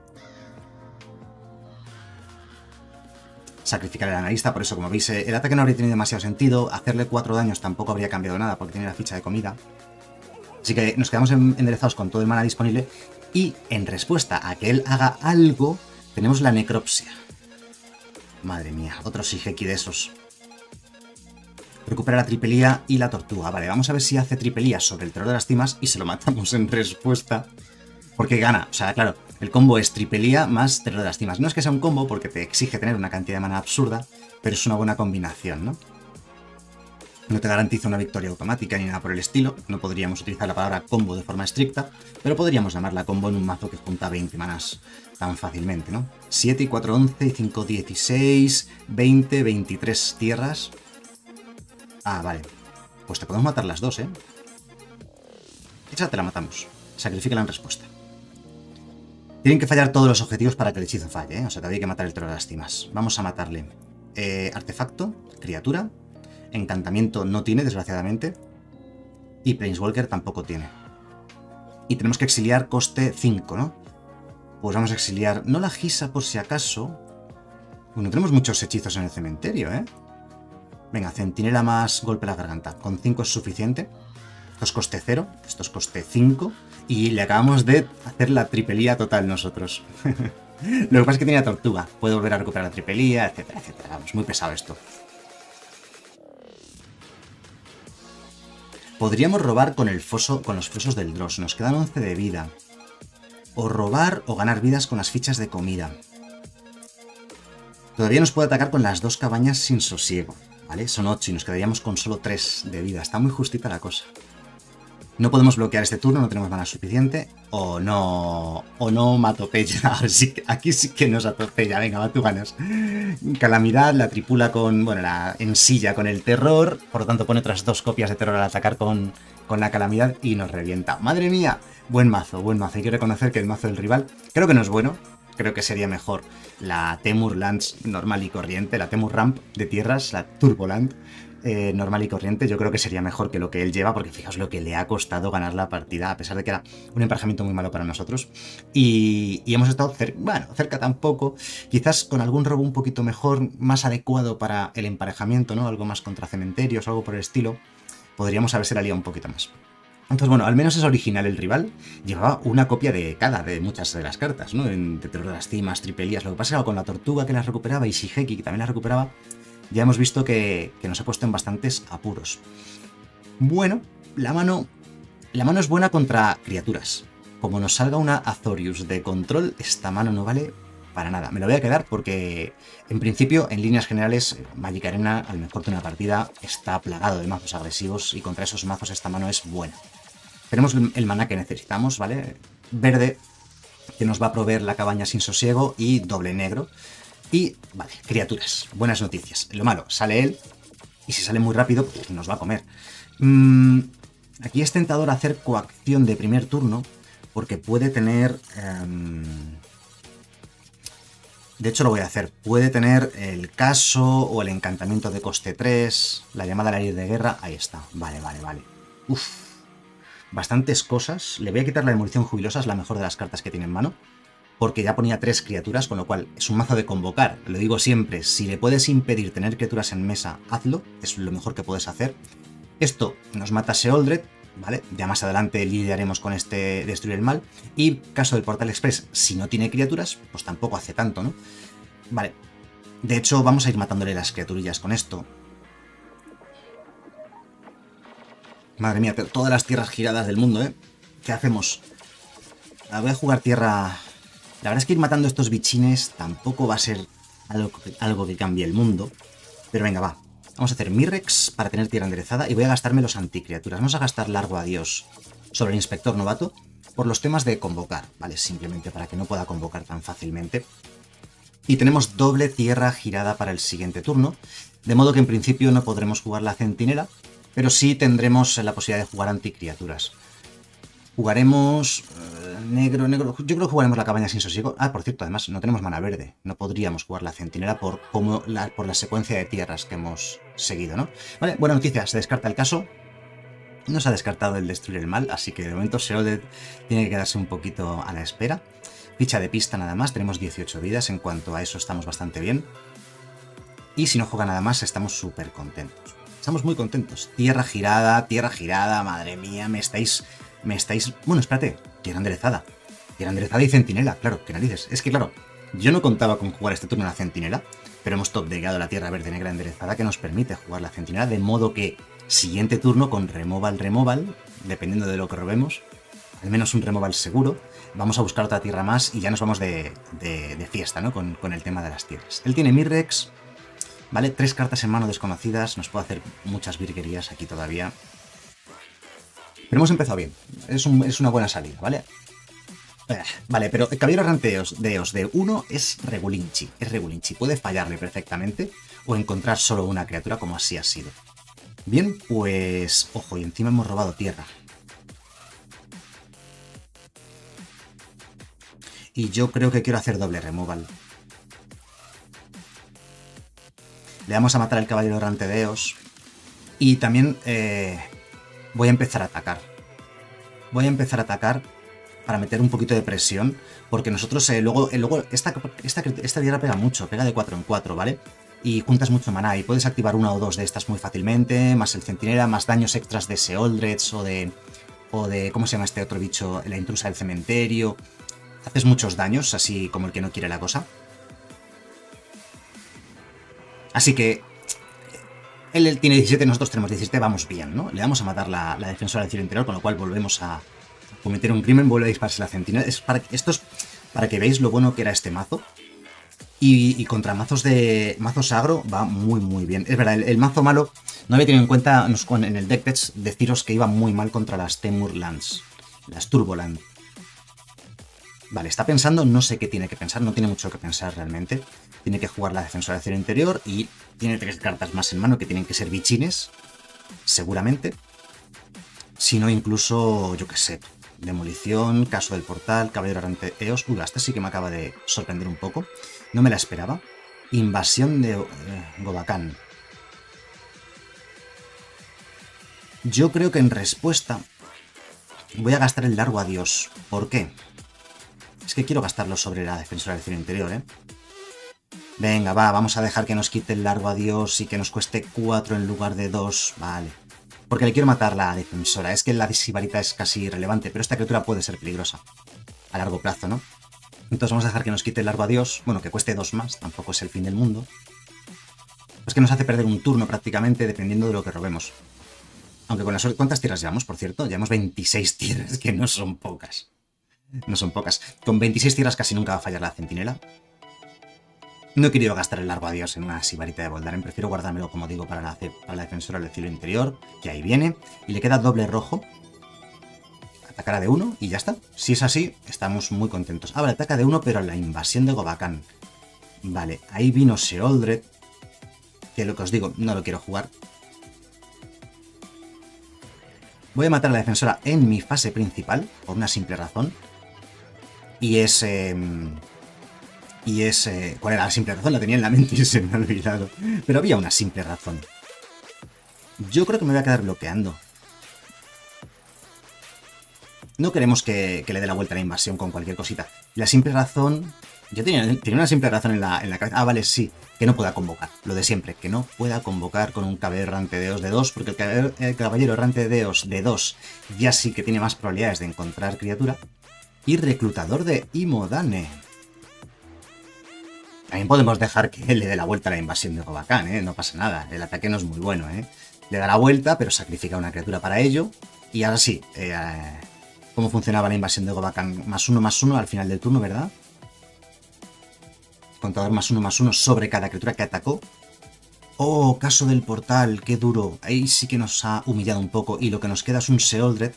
Sacrificar al analista, por eso como veis el ataque no habría tenido demasiado sentido. Hacerle cuatro daños tampoco habría cambiado nada porque tiene la ficha de comida. Así que nos quedamos enderezados con todo el mana disponible. Y en respuesta a que él haga algo, tenemos la necropsia. Madre mía, otro Shigeki de esos. Recupera la tripelía y la tortuga. Vale, vamos a ver si hace tripelía sobre el terror de las cimas y se lo matamos en respuesta. Porque gana. O sea, claro, el combo es tripelía más terror de las cimas. No es que sea un combo porque te exige tener una cantidad de mana absurda, pero es una buena combinación, ¿no? No te garantiza una victoria automática ni nada por el estilo. No podríamos utilizar la palabra combo de forma estricta, pero podríamos llamarla combo en un mazo que junta veinte manas tan fácilmente, ¿no? siete y cuatro, once y cinco, dieciséis, veinte, veintitrés tierras... Ah, vale. Pues te podemos matar las dos, ¿eh? Esa te la matamos. Sacrifícala en respuesta. Tienen que fallar todos los objetivos para que el hechizo falle, ¿eh? O sea, todavía hay que matar el terror de las cimas. Vamos a matarle. Eh, artefacto, criatura. Encantamiento no tiene, desgraciadamente. Y Planeswalker tampoco tiene. Y tenemos que exiliar coste cinco, ¿no? Pues vamos a exiliar... No la Gisa por si acaso. Bueno, tenemos muchos hechizos en el cementerio, ¿eh? Venga, centinela más golpe a la garganta. Con cinco es suficiente. Esto es coste cero, esto es coste cinco. Y le acabamos de hacer la tripelía total nosotros. Lo que pasa es que tiene la tortuga. Puede volver a recuperar la tripelía, etcétera, etcétera. Vamos, muy pesado esto. Podríamos robar con el foso, con los fosos del Dross. Nos quedan once de vida. O robar o ganar vidas con las fichas de comida. Todavía nos puede atacar con las dos cabañas sin sosiego. ¿Vale? Son ocho y nos quedaríamos con solo tres de vida. Está muy justita la cosa. No podemos bloquear este turno, no tenemos mana suficiente. O no. O no mato Pella. Aquí sí que nos atropella. Venga, va, tú ganas. Calamidad la tripula con. Bueno, la ensilla con el terror. Por lo tanto, pone otras dos copias de terror al atacar con, con la calamidad y nos revienta. ¡Madre mía! Buen mazo, buen mazo. Hay que reconocer que el mazo del rival creo que no es bueno. Creo que sería mejor la Temur Lance normal y corriente. La Temur Ramp de tierras, la Turboland. Eh, normal y corriente, yo creo que sería mejor que lo que él lleva, porque fijaos lo que le ha costado ganar la partida, a pesar de que era un emparejamiento muy malo para nosotros. Y, y hemos estado cerca, bueno, cerca tampoco, quizás con algún robo un poquito mejor, más adecuado para el emparejamiento, ¿no? Algo más contra cementerios o algo por el estilo, podríamos haberse la liado un poquito más. Entonces, bueno, al menos es original el rival. Llevaba una copia de cada de muchas de las cartas, ¿no? En, de Terror de las Cimas, Tripelías. Lo que pasa es que con la Tortuga que las recuperaba y Shigeki que también las recuperaba, ya hemos visto que, que nos ha puesto en bastantes apuros. Bueno, la mano, la mano es buena contra criaturas. Como nos salga una Azorius de control, esta mano no vale para nada. Me lo voy a quedar porque, en principio, en líneas generales, Magic Arena, al mejor de una partida, está plagado de mazos agresivos y contra esos mazos esta mano es buena. Tenemos el maná que necesitamos, ¿vale? Verde, que nos va a proveer la cabaña sin sosiego, y doble negro. Y, vale, criaturas. Buenas noticias. Lo malo, sale él, y si sale muy rápido, pues nos va a comer. Mm, aquí es tentador hacer coacción de primer turno, porque puede tener... Um, de hecho, lo voy a hacer. Puede tener el caso o el encantamiento de coste tres, la llamada al aire de guerra. Ahí está. Vale, vale, vale. Uf. Bastantes cosas. Le voy a quitar la demolición jubilosa, es la mejor de las cartas que tiene en mano, porque ya ponía tres criaturas, con lo cual es un mazo de convocar. Lo digo siempre, si le puedes impedir tener criaturas en mesa, hazlo, es lo mejor que puedes hacer. Esto nos mata a Sheoldred, ¿vale? Ya más adelante lidiaremos con este Destruir el Mal. Y caso del Portal Express, si no tiene criaturas, pues tampoco hace tanto, ¿no? Vale. De hecho, vamos a ir matándole las criaturillas con esto. Madre mía, todas las tierras giradas del mundo, ¿eh? ¿Qué hacemos? La voy a jugar tierra... La verdad es que ir matando estos bichines tampoco va a ser algo que, algo que cambie el mundo. Pero venga, va. Vamos a hacer Mirrex para tener tierra enderezada y voy a gastarme los anticriaturas. Vamos a gastar Largo Adiós sobre el Inspector Novato por los temas de convocar, ¿vale? Simplemente para que no pueda convocar tan fácilmente. Y tenemos doble tierra girada para el siguiente turno, de modo que en principio no podremos jugar la Centinela, pero sí tendremos la posibilidad de jugar anticriaturas. Jugaremos uh, negro, negro. Yo creo que jugaremos la cabaña sin sosiego. Ah, por cierto, además no tenemos mana verde. No podríamos jugar la centinela por, como la, por la secuencia de tierras que hemos seguido, ¿no? Vale, buena noticia, se descarta el caso. No se ha descartado el Destruir el Mal, así que de momento Sheoldred tiene que quedarse un poquito a la espera. Ficha de pista nada más, tenemos dieciocho vidas, en cuanto a eso estamos bastante bien. Y si no juega nada más, estamos súper contentos. Estamos muy contentos. Tierra girada, tierra girada, madre mía, me estáis... Me estáis... Bueno, espérate. Tierra enderezada. Tierra enderezada y centinela. Claro, qué narices. Es que, claro, yo no contaba con jugar este turno en la centinela, pero hemos top-deckado la tierra verde negra enderezada que nos permite jugar la centinela, de modo que siguiente turno con removal, removal, dependiendo de lo que robemos, al menos un removal seguro, vamos a buscar otra tierra más y ya nos vamos de, de, de fiesta, ¿no? Con, con el tema de las tierras. Él tiene Mirrex, ¿vale? Tres cartas en mano desconocidas. Nos puede hacer muchas virguerías aquí todavía. Pero hemos empezado bien, es, un, es una buena salida, ¿vale? Eh, vale, pero el Caballero Errante de Eos de, de uno es Regulinchi, es Regulinchi, puede fallarle perfectamente o encontrar solo una criatura como así ha sido. Bien, pues... Ojo, y encima hemos robado tierra. Y yo creo que quiero hacer doble removal. Le vamos a matar al Caballero Errante de Eos. Y también... Eh, voy a empezar a atacar. Voy a empezar a atacar para meter un poquito de presión, porque nosotros eh, luego, eh, luego esta, esta, esta tierra pega mucho, pega de cuatro en cuatro, ¿vale? Y juntas mucho maná y puedes activar una o dos de estas muy fácilmente, más el centinela, más daños extras de Sheoldred o de, o de... ¿Cómo se llama este otro bicho? La intrusa del cementerio. Haces muchos daños, así como el que no quiere la cosa. Así que... Él tiene diecisiete, nosotros tenemos diecisiete, vamos bien, ¿no? Le vamos a matar la, la defensora del cielo interior, con lo cual volvemos a cometer un crimen, vuelve a dispararse la centinela. Es para, esto es para que veáis lo bueno que era este mazo. Y, y contra mazos de mazos agro va muy muy bien. Es verdad, el, el mazo malo no había tenido en cuenta en el deck pets deciros que iba muy mal contra las Temur Lands, las Turboland. Vale, está pensando, no sé qué tiene que pensar, no tiene mucho que pensar realmente. Tiene que jugar la defensora de cielo interior y tiene tres cartas más en mano que tienen que ser bichines, seguramente. Si no, incluso, yo qué sé, demolición, caso del portal, caballero errante Eos. Uy, esta sí que me acaba de sorprender un poco. No me la esperaba. Invasión de eh, Gobakhan. Yo creo que en respuesta voy a gastar el largo adiós. ¿Por qué? Es que quiero gastarlo sobre la defensora del cielo interior, ¿eh? Venga, va, vamos a dejar que nos quite el largo adiós y que nos cueste cuatro en lugar de dos. Vale. Porque le quiero matar la defensora. Es que la sibarita es casi irrelevante, pero esta criatura puede ser peligrosa. A largo plazo, ¿no? Entonces vamos a dejar que nos quite el largo adiós. Bueno, que cueste dos más, tampoco es el fin del mundo. Pues que nos hace perder un turno prácticamente, dependiendo de lo que robemos. Aunque con la suerte... ¿Cuántas tierras llevamos, por cierto? Llevamos veintiséis tierras, que no son pocas. No son pocas. Con veintiséis tierras casi nunca va a fallar la centinela. No he querido gastar el largo adiós en una sibarita de Voldaren. Prefiero guardármelo, como digo, para la, para la defensora del cielo interior, que ahí viene. Y le queda doble rojo. Atacará de uno y ya está. Si es así, estamos muy contentos. Ah, vale, ataca de uno, pero la invasión de Gobakhan. Vale, ahí vino Sheoldred. Que lo que os digo, no lo quiero jugar. Voy a matar a la defensora en mi fase principal, por una simple razón. Y es... Eh, y es... Eh, ¿Cuál era la simple razón? La tenía en la mente y se me ha olvidado. Pero había una simple razón. Yo creo que me voy a quedar bloqueando. No queremos que, que le dé la vuelta a la invasión con cualquier cosita. La simple razón... Yo tenía, tenía una simple razón en la, en la cabeza. Ah, vale, sí. Que no pueda convocar. Lo de siempre. Que no pueda convocar con un caballero errante de Eos de dos. Porque el caballero, el caballero errante de Eos de dos ya sí que tiene más probabilidades de encontrar criatura. Y reclutador de Imodane. También podemos dejar que le dé la vuelta a la invasión de Gobakhan, ¿eh? No pasa nada. El ataque no es muy bueno, ¿eh? Le da la vuelta, pero sacrifica una criatura para ello. Y ahora sí. Eh, ¿Cómo funcionaba la invasión de Gobakhan? Más uno, más uno al final del turno, ¿verdad? Contador más uno, más uno sobre cada criatura que atacó. Oh, caso del portal, qué duro. Ahí sí que nos ha humillado un poco. Y lo que nos queda es un Sheoldred.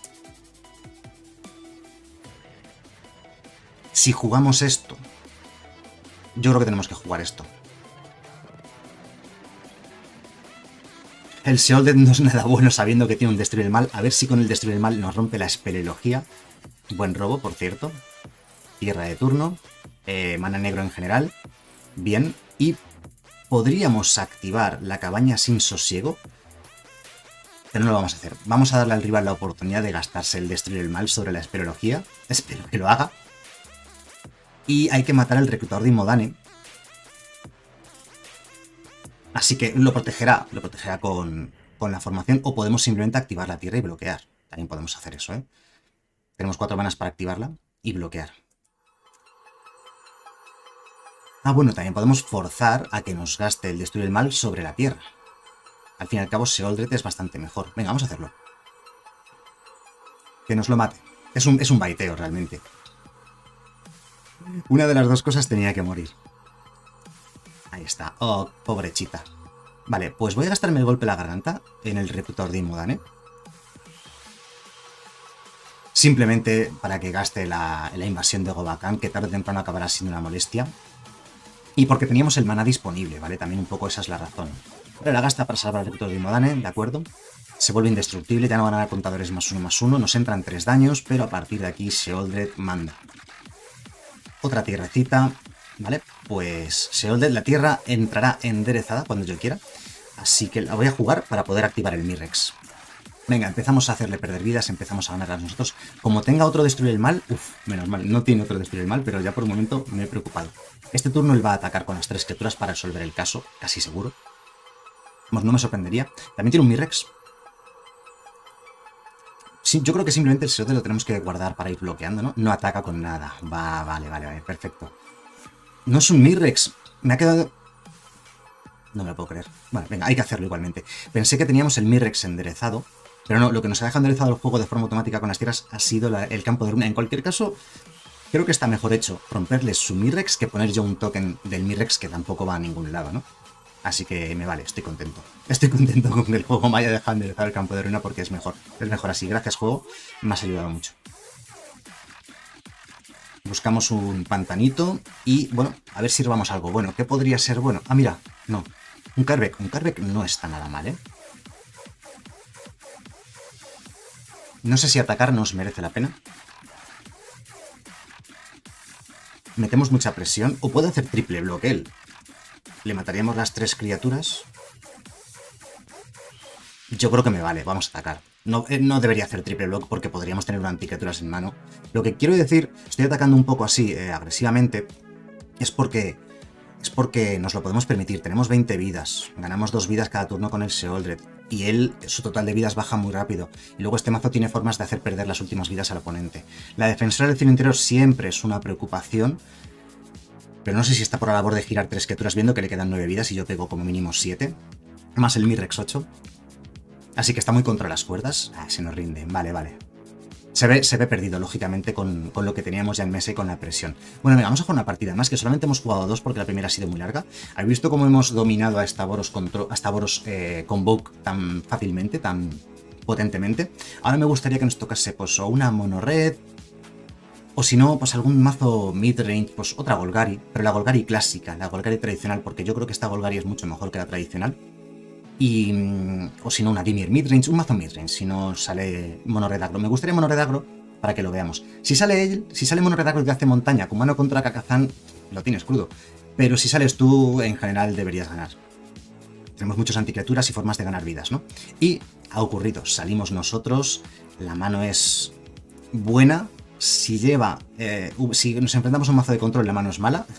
Si jugamos esto... Yo creo que tenemos que jugar esto. El Sheoldred no es nada bueno sabiendo que tiene un Destruir el Mal. A ver si con el Destruir el Mal nos rompe la espeleología. Buen robo, por cierto. Tierra de turno. Eh, mana negro en general. Bien. Y podríamos activar la cabaña sin sosiego. Pero no lo vamos a hacer. Vamos a darle al rival la oportunidad de gastarse el Destruir el Mal sobre la espeleología. Espero que lo haga. Y hay que matar al reclutador de Imodane. Así que lo protegerá. Lo protegerá con, con la formación. O podemos simplemente activar la tierra y bloquear. También podemos hacer eso, ¿eh? Tenemos cuatro manas para activarla y bloquear. Ah, bueno, también podemos forzar a que nos gaste el Destruir el Mal sobre la tierra. Al fin y al cabo, Sheoldred es bastante mejor. Venga, vamos a hacerlo. Que nos lo mate. Es un, es un baiteo, realmente. Una de las dos cosas tenía que morir. Ahí está. Oh, pobrechita. Vale, pues voy a gastarme el golpe a la garganta en el reclutador de Imodane. Simplemente para que gaste la, la invasión de Gobakhan, que tarde o temprano acabará siendo una molestia. Y porque teníamos el maná disponible, ¿vale? También un poco esa es la razón. Pero la gasta para salvar al reclutador de Imodane, ¿de acuerdo? Se vuelve indestructible, ya no van a dar contadores más uno más uno. Nos entran tres daños, pero a partir de aquí Sheoldred manda. Otra tierrecita, ¿vale? Pues Sheoldred, la tierra entrará enderezada cuando yo quiera. Así que la voy a jugar para poder activar el Mirrex. Venga, empezamos a hacerle perder vidas, empezamos a ganarlas nosotros. Como tenga otro Destruir el Mal, uff, menos mal, no tiene otro Destruir el Mal, pero ya por un momento me he preocupado. Este turno él va a atacar con las tres criaturas para resolver el caso, casi seguro. Pues no me sorprendería. También tiene un Mirrex. Sí, yo creo que simplemente el Sheoldred lo tenemos que guardar para ir bloqueando, ¿no? No ataca con nada. Va, vale, vale, vale, perfecto. No es un Mirrex. Me ha quedado... No me lo puedo creer. Vale, venga, hay que hacerlo igualmente. Pensé que teníamos el Mirrex enderezado, pero no, lo que nos ha dejado enderezado el juego de forma automática con las tierras ha sido la, el campo de runa. En cualquier caso, Creo que está mejor hecho romperles su Mirrex que poner yo un token del Mirrex que tampoco va a ningún lado, ¿no? Así que me vale, estoy contento. Estoy contento con que el juego me haya dejado enderezar el campo de ruina porque es mejor. Es mejor así. Gracias, juego. Me has ayudado mucho. Buscamos un pantanito y, bueno, a ver si robamos algo. Bueno, ¿qué podría ser bueno? Ah, mira, no. Un Carbeck. Un Carbeck no está nada mal, ¿eh? No sé si atacar nos merece la pena. Metemos mucha presión. O puede hacer triple bloque él. Le mataríamos las tres criaturas. Yo creo que me vale. Vamos a atacar. No, eh, no debería hacer triple block porque podríamos tener una anticriaturas en mano. Lo que quiero decir, estoy atacando un poco así, eh, agresivamente, es porque, es porque nos lo podemos permitir. Tenemos veinte vidas. Ganamos dos vidas cada turno con el Sheoldred. Y él, su total de vidas baja muy rápido. Y luego este mazo tiene formas de hacer perder las últimas vidas al oponente. La defensora del cielo interior siempre es una preocupación. Pero no sé si está por la labor de girar tres criaturas viendo que le quedan nueve vidas y yo pego como mínimo siete. Más el Mirrex ocho. Así que está muy contra las cuerdas. Ah, se nos rinde. Vale, vale. Se ve, se ve perdido, lógicamente, con, con lo que teníamos ya en mesa y con la presión. Bueno, venga, vamos a jugar una partida más, que solamente hemos jugado dos porque la primera ha sido muy larga. ¿Habéis visto cómo hemos dominado a Staboros, control, a Staboros eh, Convoke tan fácilmente, tan potentemente? Ahora me gustaría que nos tocase pues, o una mono red, o si no, pues algún mazo midrange, pues otra Golgari, pero la Golgari clásica, la Golgari tradicional, porque yo creo que esta Golgari es mucho mejor que la tradicional. Y, o si no, una Dimir midrange, un mazo midrange, si no sale Monoredagro. Me gustaría Monoredagro para que lo veamos. Si sale él, si sale Monoredagro que hace montaña con mano contra Kakazan, lo tienes crudo. Pero si sales tú, en general deberías ganar. Tenemos muchas anticriaturas y formas de ganar vidas, ¿no? Y ha ocurrido, salimos nosotros, la mano es buena. Si lleva, eh, si nos enfrentamos a un mazo de control, la mano es mala.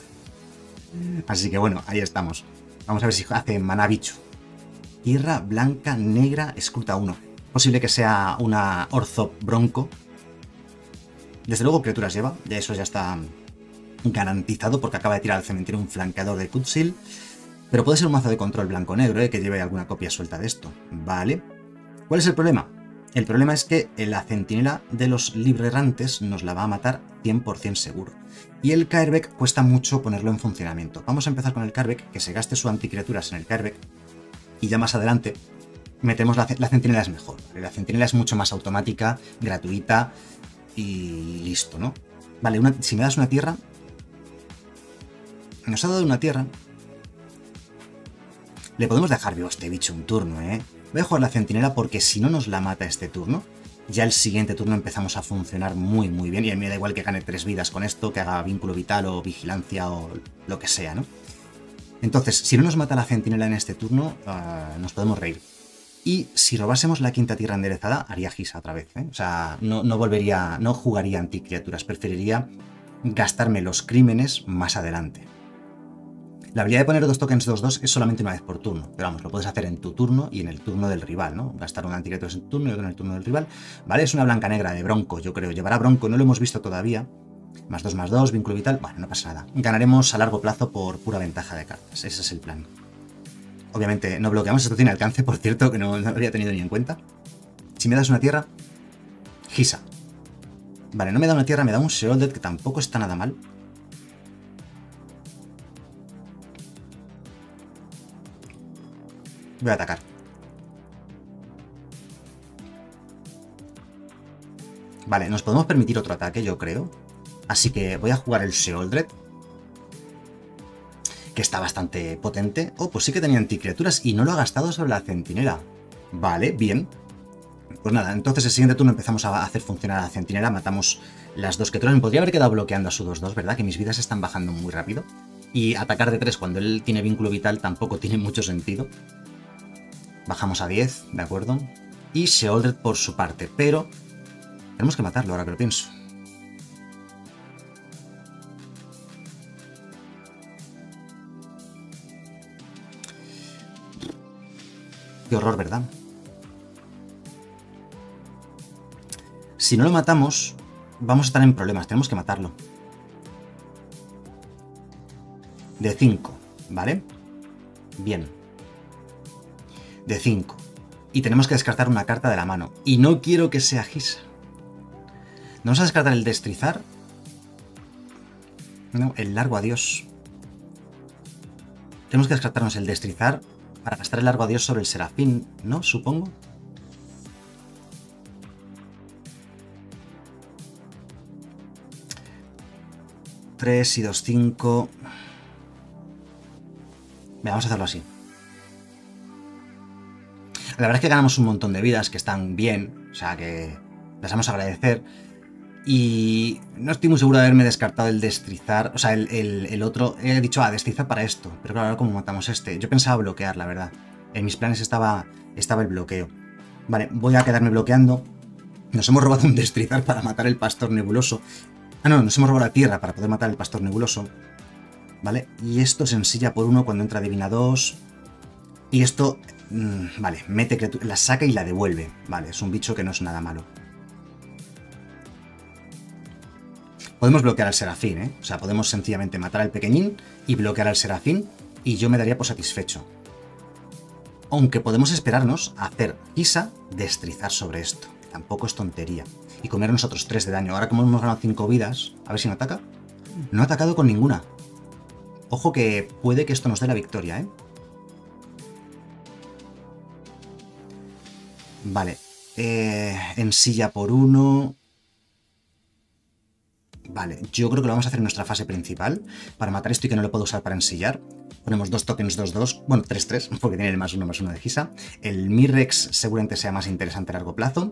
Así que bueno, ahí estamos. Vamos a ver si hace maná bicho. Tierra blanca, negra, escruta uno. Posible que sea una Orzhov Bronco. Desde luego criaturas lleva, ya eso ya está garantizado porque acaba de tirar al cementerio un flanqueador de Kutsil. Pero puede ser un mazo de control blanco-negro, ¿eh? Que lleve alguna copia suelta de esto. Vale. ¿Cuál es el problema? El problema es que la centinela de los librerantes nos la va a matar cien por cien seguro. Y el Caerbeck cuesta mucho ponerlo en funcionamiento. Vamos a empezar con el Caerbeck, que se gaste su anticriaturas en el Caerbeck. Y ya más adelante metemos la, la centinela es mejor. La centinela es mucho más automática, gratuita y listo, ¿no? Vale, una, si me das una tierra... Nos ha dado una tierra. Le podemos dejar vivo a este bicho un turno, ¿eh? Voy a jugar la centinela porque si no nos la mata este turno, ya el siguiente turno empezamos a funcionar muy muy bien. Y a mí me da igual que gane tres vidas con esto, que haga vínculo vital o vigilancia o lo que sea, ¿no? Entonces, si no nos mata la centinela en este turno, uh, nos podemos reír. Y si robásemos la quinta tierra enderezada, haría Gisa otra vez, ¿eh? O sea, no, no volvería, no jugaría anticriaturas, preferiría gastarme los crímenes más adelante. La habilidad de poner dos tokens dos dos es solamente una vez por turno, pero vamos, lo puedes hacer en tu turno y en el turno del rival, ¿no? Gastar un anticriatura en tu turno y otro en el turno del rival. Vale, es una blanca negra de Bronco, yo creo. Llevará Bronco, no lo hemos visto todavía. Más dos, más dos, vínculo vital. Bueno, no pasa nada. Ganaremos a largo plazo por pura ventaja de cartas. Ese es el plan. Obviamente no bloqueamos. Esto tiene alcance, por cierto, que no, no lo había tenido ni en cuenta. Si me das una tierra... Gisa. Vale, no me da una tierra, me da un Sheoldred, que tampoco está nada mal. Voy a atacar. Vale, nos podemos permitir otro ataque, yo creo. Así que voy a jugar el Sheoldred, que está bastante potente. Oh, pues sí que tenía anticriaturas y no lo ha gastado sobre la centinela. Vale, bien. Pues nada, entonces el siguiente turno empezamos a hacer funcionar a la centinela. Matamos las dos criaturas. Me podría haber quedado bloqueando a su dos dos, ¿verdad? Que mis vidas están bajando muy rápido. Y atacar de tres cuando él tiene vínculo vital tampoco tiene mucho sentido. Bajamos a diez, ¿de acuerdo? Y Sheoldred por su parte, pero tenemos que matarlo ahora que lo pienso. Qué horror, ¿verdad? Si no lo matamos, vamos a estar en problemas. Tenemos que matarlo. De cinco, ¿vale? Bien. De cinco. Y tenemos que descartar una carta de la mano. Y no quiero que sea Gisa. Vamos a descartar el Destrizar. No, el largo adiós. Tenemos que descartarnos el destrizar para gastar el largo adiós sobre el serafín, ¿no? Supongo. tres y dos, cinco. Venga, vamos a hacerlo así. La verdad es que ganamos un montón de vidas que están bien, o sea que las vamos a agradecer. Y no estoy muy seguro de haberme descartado el destrizar, o sea, el, el, el otro. He dicho, ah, destrizar para esto, pero claro, ahora como matamos este. Yo pensaba bloquear, la verdad. En mis planes estaba, estaba el bloqueo. Vale, voy a quedarme bloqueando. Nos hemos robado un destrizar para matar el pastor nebuloso. Ah, no, nos hemos robado la tierra para poder matar el pastor nebuloso. Vale, y esto se ensilla por uno cuando entra Divina dos. Y esto, mmm, vale, mete la saca y la devuelve. Vale, es un bicho que no es nada malo. Podemos bloquear al serafín, ¿eh? O sea, podemos sencillamente matar al pequeñín y bloquear al serafín y yo me daría por satisfecho. Aunque podemos esperarnos a hacer Gisa, destrizar sobre esto. Tampoco es tontería. Y comernos otros tres de daño. Ahora como hemos ganado cinco vidas, a ver si no ataca. No ha atacado con ninguna. Ojo que puede que esto nos dé la victoria, ¿eh? Vale. Eh, ensilla por uno. Vale, yo creo que lo vamos a hacer en nuestra fase principal. Para matar esto y que no lo puedo usar para ensillar. Ponemos dos tokens dos dos. Bueno, tres tres, porque tiene el más uno más uno de Gisa. El Mirrex seguramente sea más interesante a largo plazo.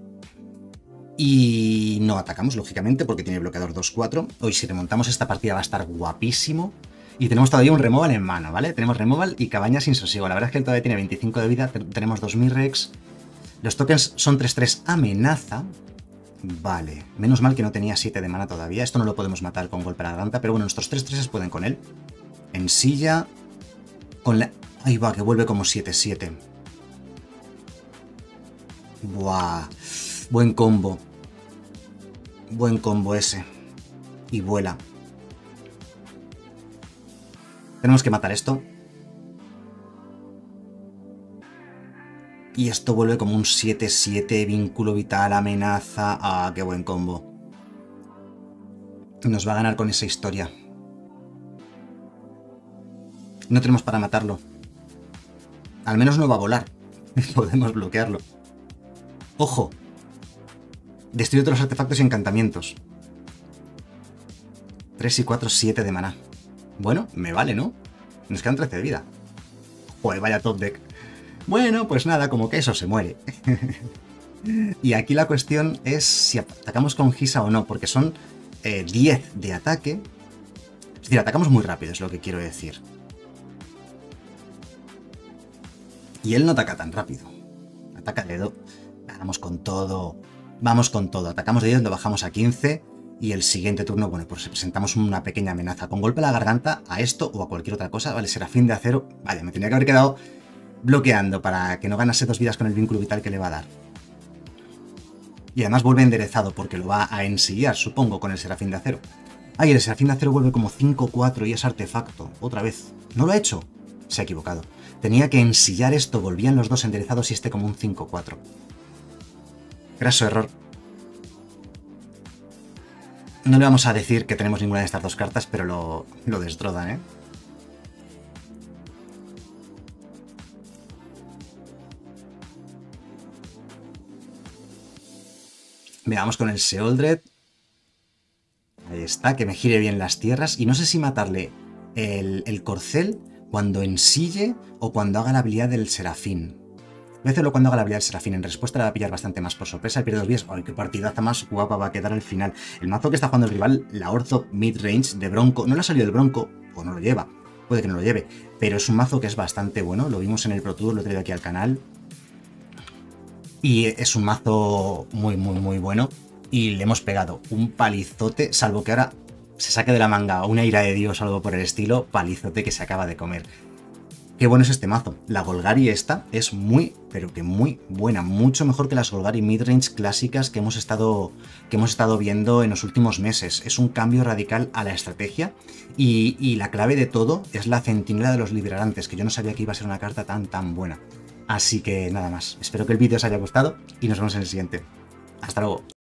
Y no atacamos, lógicamente, porque tiene bloqueador dos cuatro. Hoy si remontamos esta partida va a estar guapísimo. Y tenemos todavía un removal en mano, ¿vale? Tenemos removal y cabaña sin sosiego. La verdad es que él todavía tiene veinticinco de vida. Tenemos dos Mirrex. Los tokens son tres tres amenaza. Vale. Menos mal que no tenía siete de mana todavía. Esto no lo podemos matar con golpe a la garganta. Pero bueno, nuestros tres tres pueden con él. En silla. Con la... Ahí va, que vuelve como siete siete. Buah. Buen combo. Buen combo ese. Y vuela. Tenemos que matar esto. Y esto vuelve como un siete siete, vínculo vital, amenaza. Ah, qué buen combo. Nos va a ganar con esa historia. No tenemos para matarlo. Al menos no va a volar. Podemos bloquearlo. ¡Ojo! Destruye todos los artefactos y encantamientos. tres y cuatro, siete de maná. Bueno, me vale, ¿no? Nos quedan trece de vida. Joder, vaya top deck. Bueno, pues nada, como que eso se muere. Y aquí la cuestión es si atacamos con Gisa o no, porque son eh, diez de ataque. Es decir, atacamos muy rápido, es lo que quiero decir. Y él no ataca tan rápido. Ataca de dos. Vamos con todo. Vamos con todo. Atacamos de diez, lo bajamos a quince. Y el siguiente turno, bueno, pues presentamos una pequeña amenaza. Con golpe a la garganta a esto o a cualquier otra cosa. Vale, serafín de acero. Vale, me tenía que haber quedado bloqueando para que no ganase dos vidas con el vínculo vital que le va a dar. Y además vuelve enderezado porque lo va a ensillar, supongo, con el serafín de acero. Ay, el serafín de acero vuelve como cinco cuatro y es artefacto. Otra vez. ¿No lo ha hecho? Se ha equivocado. Tenía que ensillar esto, volvían los dos enderezados y este como un cinco cuatro. Graso error. No le vamos a decir que tenemos ninguna de estas dos cartas, pero lo, lo destrozan, ¿eh? Veamos con el Sheoldred. Ahí está, que me gire bien las tierras. Y no sé si matarle el, el corcel cuando ensille o cuando haga la habilidad del serafín. Voy a hacerlo cuando haga la habilidad del serafín. En respuesta la va a pillar bastante más por sorpresa. Pierde dos vías. ¡Ay, qué partidaza más guapa va a quedar al final! El mazo que está jugando el rival, la Orzo Midrange de Bronco. No le ha salido el Bronco, o no lo lleva. Puede que no lo lleve. Pero es un mazo que es bastante bueno. Lo vimos en el Pro Tour, lo he traído aquí al canal. Y es un mazo muy, muy, muy bueno. Y le hemos pegado un palizote, salvo que ahora se saque de la manga una ira de Dios o algo por el estilo. Palizote que se acaba de comer. Qué bueno es este mazo. La Golgari esta es muy, pero que muy buena. Mucho mejor que las Golgari midrange clásicas que hemos estado, que hemos estado viendo en los últimos meses. Es un cambio radical a la estrategia. Y, y la clave de todo es la Centinela de los Liberantes, que yo no sabía que iba a ser una carta tan, tan buena. Así que nada más. Espero que el vídeo os haya gustado y nos vemos en el siguiente. Hasta luego.